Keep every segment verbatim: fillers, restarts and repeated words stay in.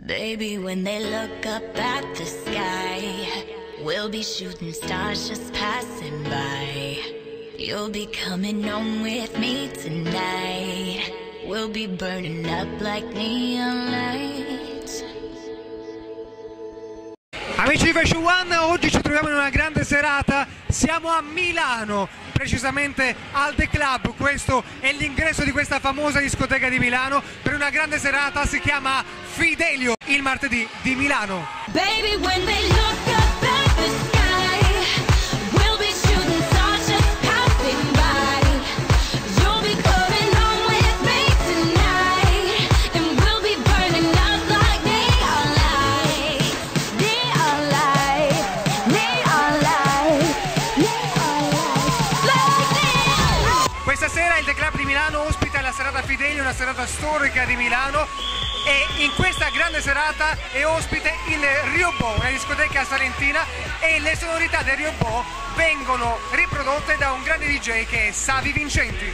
Baby, when they look up at the sky, we'll be shooting stars just passing by. You'll be coming home with me tonight. We'll be burning up like neon lights. Amici di Fashion One, oggi ci troviamo in una grande serata. Siamo a Milano, precisamente al The Club. Questo è l'ingresso di questa famosa discoteca di Milano per una grande serata, si chiama Fidelio, il martedì di Milano. Baby, when they look up at the sky, we'll be shooting stars just passing by. You'll be coming home with me tonight, and we'll be burning up like neon lights, neon lights, neon lights, neon lights, like neon. Questa sera il The Club di Milano ospita la serata Fidelio, una serata storica di Milano. E in questa grande serata è ospite il Riobò, una discoteca salentina, e le sonorità del Riobò vengono riprodotte da un grande D J che è Savi Vincenti.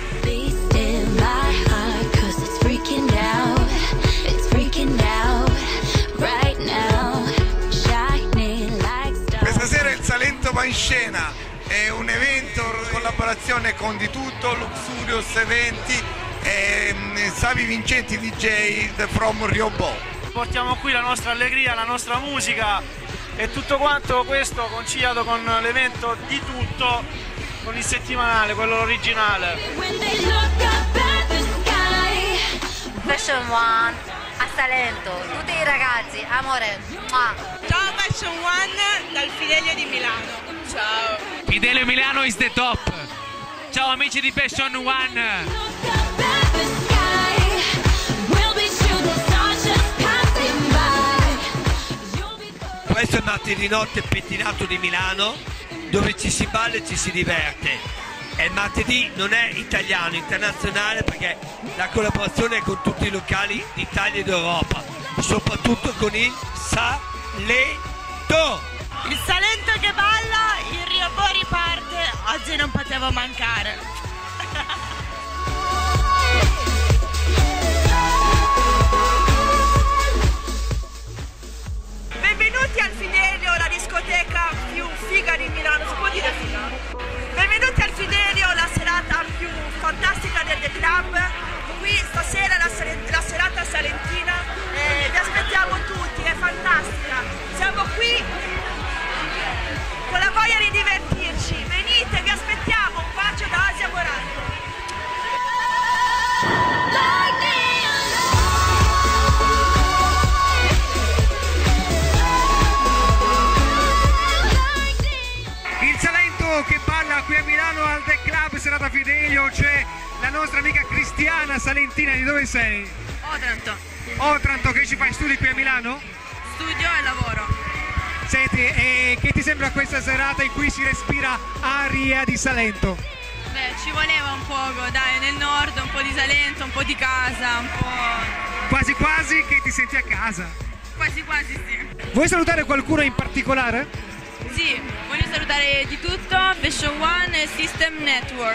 Questa sera il Salento va in scena, è un evento in collaborazione con Di Tutto, Luxurious Eventi e Savi Vincenti D J from Riobò. Portiamo qui la nostra allegria, la nostra musica e tutto quanto questo conciliato con l'evento Di Tutto, con il settimanale, quello originale. Fashion One a Salento, tutti i ragazzi, amore. Ciao Fashion One dal Fidelio di Milano. Ciao. Fidelio Milano is the top. Ciao amici di Fashion One. Questo è il martedì notte pettinato di Milano, dove ci si balla e ci si diverte. E il martedì non è italiano, internazionale, perché la collaborazione è con tutti i locali d'Italia e d'Europa, soprattutto con il Salento. Il Salento che balla, il Riobò riparte, oggi non potevo mancare. Benvenuti al Fidelio, la discoteca più figa di Milano, si può dire figa? Benvenuti al Fidelio, la serata più fantastica del The Club. Qui stasera la, la serata salentina, eh, vi aspettiamo tutti, è fantastica. Siamo qui con la voglia di divertirci, venite, vi aspettiamo, un bacio da Asia Morante. Il Salento che balla qui a Milano al The Club, serata Fidelio. C'è la nostra amica Cristiana salentina. Di dove sei? Otranto. Otranto, che ci fai studi qui a Milano? Studio e lavoro. Senti, e che ti sembra questa serata in cui si respira aria di Salento? Beh, ci voleva un poco, dai, nel nord, un po' di Salento, un po' di casa, un po'... Quasi quasi che ti senti a casa. Quasi quasi sì. Vuoi salutare qualcuno in particolare? Sì, voglio salutare Di Tutto, Fashion One e System Network.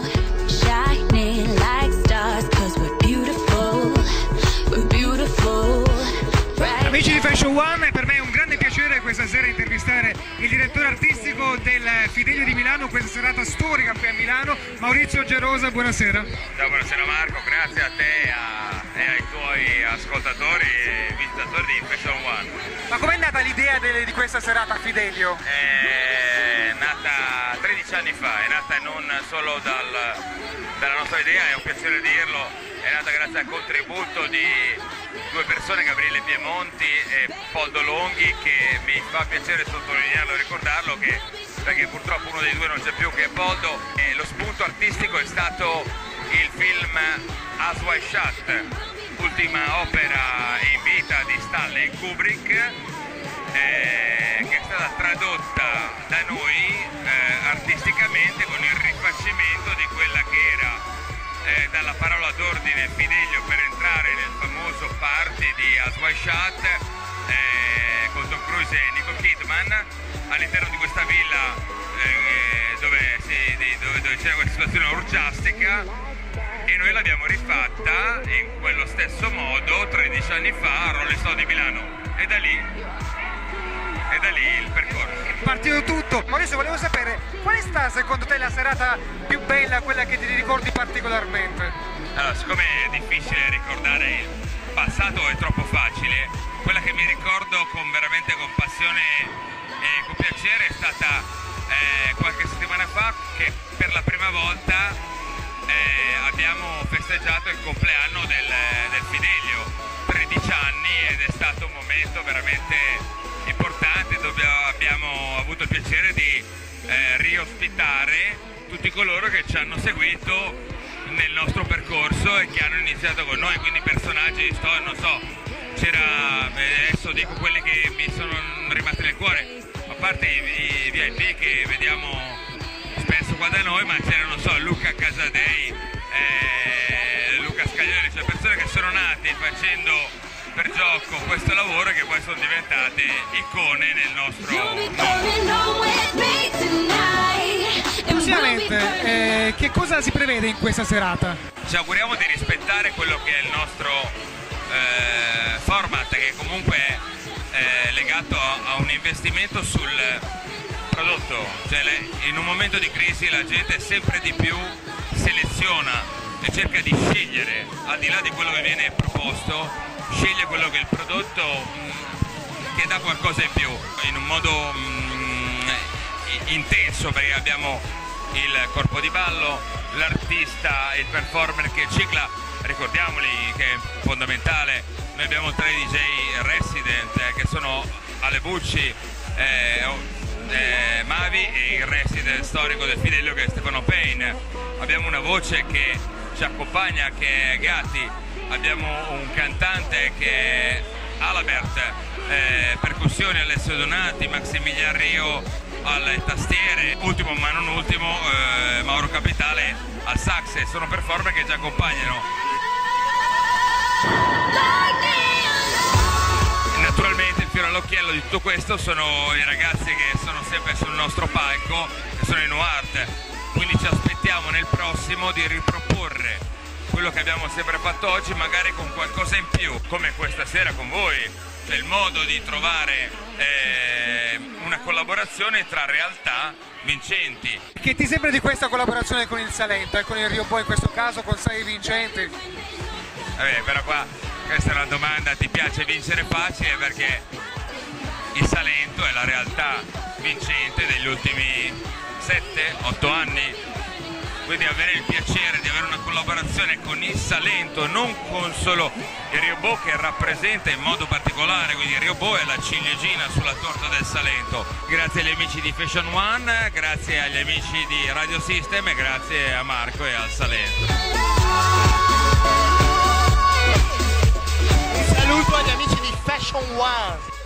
Shining like stars, 'cause we're beautiful, we're beautiful. Amici di Fashion One, per me è un grande piacere questa sera intervistare il direttore artistico del Fidelio di Milano, questa serata storica qui a Milano, Maurizio Gerosa. Buonasera. Ciao, buonasera Marco, grazie a te a, e ai tuoi ascoltatori e visitatori di Fashion One. Ma com'è nata l'idea di questa serata a Fidelio? È nata tredici anni fa, è nata non solo dal, dalla nostra idea, è un piacere dirlo, è nata grazie al contributo di due persone, Gabriele Piemonti e Poldo Longhi, che mi fa piacere sottolinearlo e ricordarlo, che, perché purtroppo uno dei due non c'è più, che è Poldo, e lo spunto artistico è stato il film As I Shot, ultima opera in vita di Stanley Kubrick, eh, che è stata tradotta da noi eh, artisticamente con il rifacimento di quella che era Eh, dalla parola d'ordine Fidelio per entrare nel famoso party di As I Shot eh, con Tom Cruise e Nicole Kidman all'interno di questa villa eh, dove, si, di, dove, dove c'era questa situazione orgiastica e noi l'abbiamo rifatta in quello stesso modo tredici anni fa a Rolling Stone di Milano, e da lì, e da lì il percorso. Partito tutto. Maurizio, volevo sapere qual è stata secondo te la serata più bella, quella che ti ricordi particolarmente? Allora, siccome è difficile ricordare il passato, è troppo facile, quella che mi ricordo con veramente con passione e con piacere è stata eh, qualche settimana fa, che per la prima volta eh, abbiamo festeggiato il compleanno del, del Fidelio, tredici anni, ed è stato un momento veramente importante dove abbiamo avuto il piacere di eh, riospitare tutti coloro che ci hanno seguito nel nostro percorso e che hanno iniziato con noi, quindi personaggi, sto, non so, c'era, adesso dico quelli che mi sono rimasti nel cuore, a parte i, i V I P che vediamo spesso qua da noi, ma c'erano, non so, Luca Casadei, eh, Luca Scaglioni, cioè persone che sono nate facendo per gioco questo lavoro, che poi sono diventate icone nel nostro mondo. Prossimamente, eh, che cosa si prevede in questa serata? Ci auguriamo di rispettare quello che è il nostro eh, format, che comunque è eh, legato a, a un investimento sul prodotto, cioè le, in un momento di crisi la gente sempre di più seleziona e cerca di scegliere, al di là di quello che viene proposto, sceglie quello che è il prodotto mh, che dà qualcosa in più, in un modo mh, intenso, perché abbiamo il corpo di ballo, l'artista, il performer che cicla, ricordiamoli che è fondamentale, noi abbiamo tre D J resident eh, che sono Ale Bucci, eh, eh, Mavi e il resident storico del Fidelio che è Stefano Payne, abbiamo una voce che ci accompagna che è Gatti, abbiamo un cantante che è Alabert, eh, percussioni Alessio Donati, Maximilian Rio alle tastiere, ultimo ma non ultimo eh, Mauro Capitale al sax, sono performer che ci accompagnano. Naturalmente il fiore all'occhiello di tutto questo sono i ragazzi che sono sempre sul nostro palco, che sono i Nuart, quindi ci aspettiamo nel prossimo di riproporre quello che abbiamo sempre fatto oggi, magari con qualcosa in più, come questa sera con voi. C'è il modo di trovare eh, una collaborazione tra realtà vincenti. Che ti sembra di questa collaborazione con il Salento e con il Rio Boy, in questo caso con sei vincenti? Vabbè, però qua questa è una domanda, ti piace vincere facile, perché il Salento è la realtà vincente degli ultimi sette otto anni, quindi avere il piacere di avere una collaborazione con il Salento, non con solo il Rio Boy che rappresenta in modo particolare, quindi il Rio Boy è la ciliegina sulla torta del Salento. Grazie agli amici di Fashion One, grazie agli amici di Radio System e grazie a Marco e al Salento. Un saluto agli amici di Fashion One.